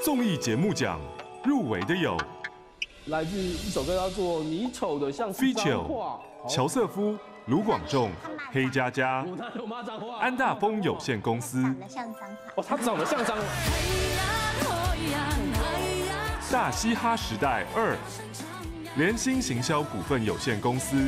综艺节目奖入围的有来自一首歌叫做《你丑的像是脏话》， 乔瑟夫、卢广仲、黑佳佳、 我妈脏话， 安大丰有限公司。 长得像脏话。 哦，他长得像脏话。 大嘻哈时代2，联兴行销股份有限公司。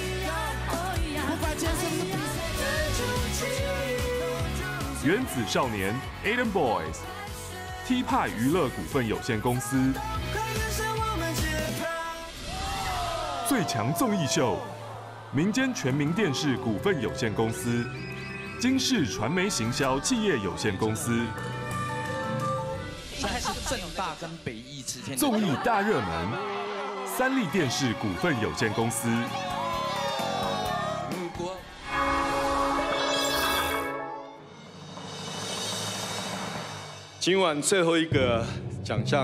原子少年 Aden Boys，T 派娱乐股份有限公司。最强综艺秀，民间全民电视股份有限公司、金视传媒行销企业有限公司。 现在是政大跟北艺之间。 综艺大热门，三立电视股份有限公司。 今晚最后一个奖项，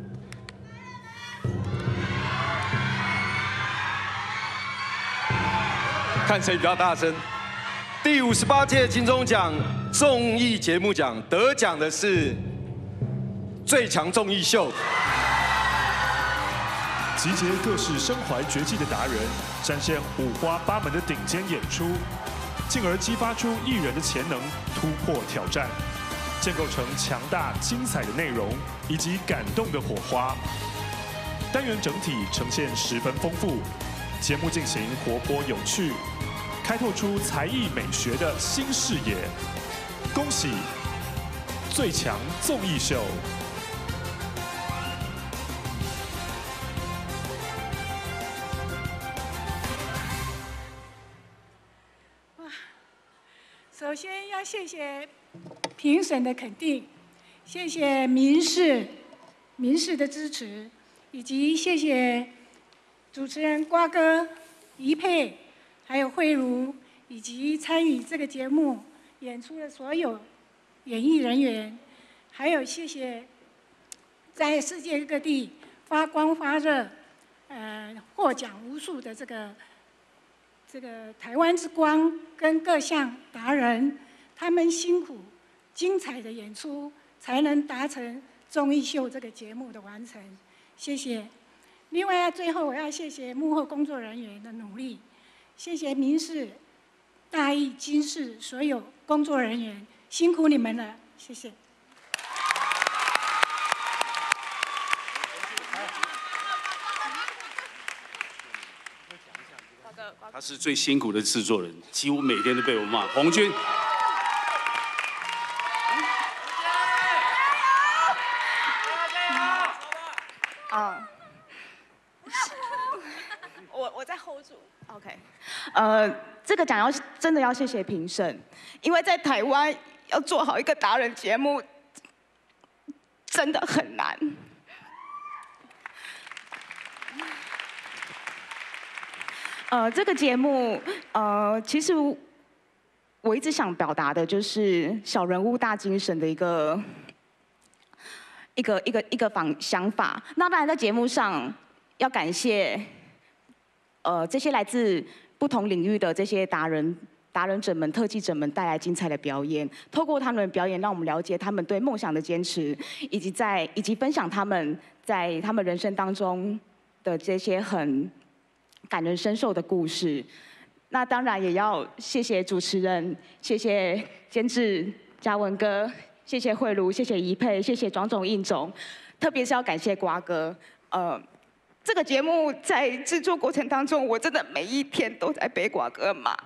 看谁比较大声。第58届金钟奖综艺节目奖得奖的是最强综艺秀， 集结各式身怀绝技的达人，展现五花八门的顶尖演出，进而激发出艺人的潜能，突破挑战。建构成强大精彩的内容以及感动的火花，单元整体呈现十分丰富，节目进行活泼有趣，开拓出才艺美学的新视野。恭喜最强综艺秀！ 首先要谢谢评审的肯定，谢谢民视的支持，以及谢谢主持人瓜哥、怡佩，还有慧茹，以及参与这个节目演出的所有演艺人员，还有谢谢在世界各地发光发热，获奖无数的这个台湾之光跟各项达人，他们辛苦精彩的演出，才能达成综艺秀这个节目的完成。谢谢。另外，最后我要谢谢幕后工作人员的努力，谢谢民视、大艺、金视所有工作人员，辛苦你们了，谢谢。 他是最辛苦的制作人，几乎每天都被我骂。红军， 我再 hold 住 ，OK。这个奖真的要谢谢评审，因为在台湾要做好一个达人节目，真的很难。这个节目，其实我一直想表达的就是小人物大精神的一个想法。那当然，在节目上要感谢，这些来自不同领域的这些达人者们、特技者们带来精彩的表演。透过他们的表演，让我们了解他们对梦想的坚持，以及分享他们在他们人生当中的这些很感人深受的故事。那当然也要谢谢主持人，谢谢监制嘉文哥，谢谢慧茹，谢谢怡佩，谢谢庄总、应总，特别是要感谢瓜哥。这个节目在制作过程当中，我真的每一天都在被瓜哥骂。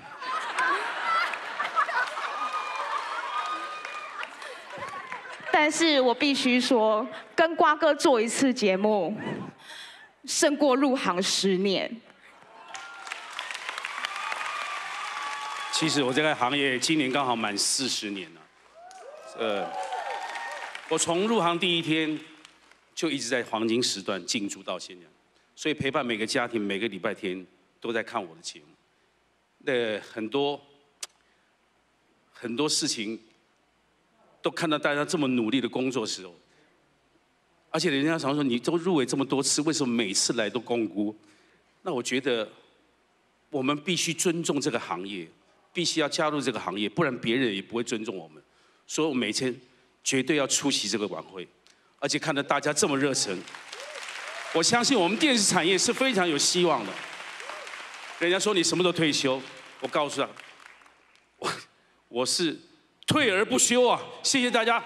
但是我必须说，跟瓜哥做一次节目，胜过入行10年。 其实我这个行业今年刚好满40年了。我从入行第一天就一直在黄金时段进驻到现在，所以陪伴每个家庭，每个礼拜天都在看我的节目。很多事情都看到大家这么努力的工作时候，而且人家常说你都入围这么多次，为什么每次来都共估？那我觉得我们必须尊重这个行业，必须要加入这个行业，不然别人也不会尊重我们。所以我每天绝对要出席这个晚会。 而且看到大家这么热忱，我相信我们电视产业是非常有希望的。人家说你什么都退休，我告诉他，我是退而不休啊！谢谢大家。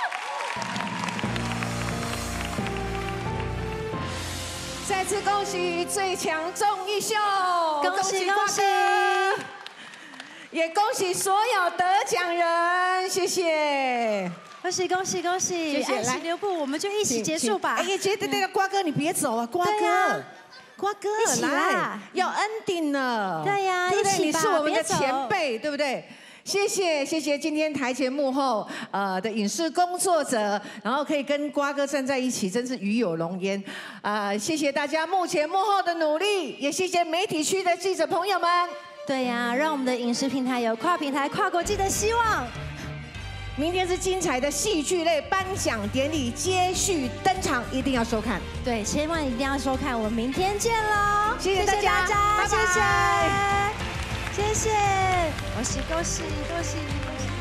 再次恭喜最强综艺秀， 恭喜恭喜！ 也恭喜所有得奖人，谢谢。 恭喜恭喜恭喜！ 谢谢， 爱惜留步，我们就一起结束吧。 哎呀，对，瓜哥你别走啊，瓜哥。瓜哥，来，要 ending 了。 对呀， 对不对？你一起吧， 是我们的别走前辈，对不对？谢谢今天台前幕后的影视工作者，然后可以跟瓜哥站在一起，真是与有荣焉。谢谢大家幕前幕后的努力，也谢谢媒体区的记者朋友们。 对呀，让我们的影视平台有跨平台、跨国际的希望。 明天是精彩的戏剧类颁奖典礼接续登场，一定要收看。 对，千万一定要收看，我们明天见喽！ 谢谢大家， 拜拜， 谢谢， 谢谢，恭喜恭喜恭喜恭喜！